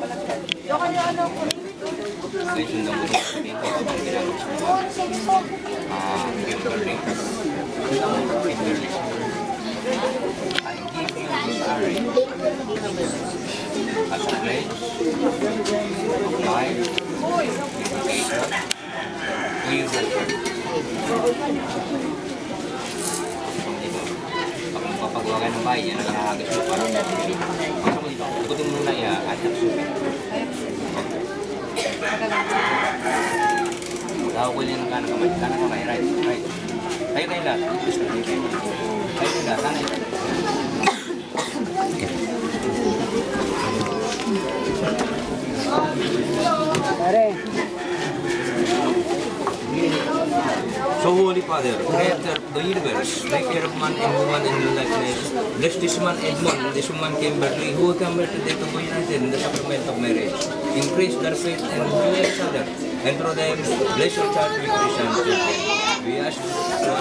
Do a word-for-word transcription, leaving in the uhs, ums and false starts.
Guys, yung lang mo sabihin ko, ang ginagawa ko. Ah, Kimberly. Kimberly. I give you this array as a pledge of life, dedication, to you, pag magpapagawa ka ng bahay, yan ang nakakagas mo para masa mo dito, ikutin mo muna iya at nagsubi. Magkakakulin ng kanang kamay, kanang kamay, right, right. Tayo tayo lahat, tayo tayo lahat, tanay tayo. Pare. So, Holy Father, Creator of the universe, maker of man and woman in your likeness, bless this man Edmond, this woman Kimberly, who come here today to be united in the sacrament of marriage. Increase their faith and bless each other, and through them, bless your child with Christian children. We ask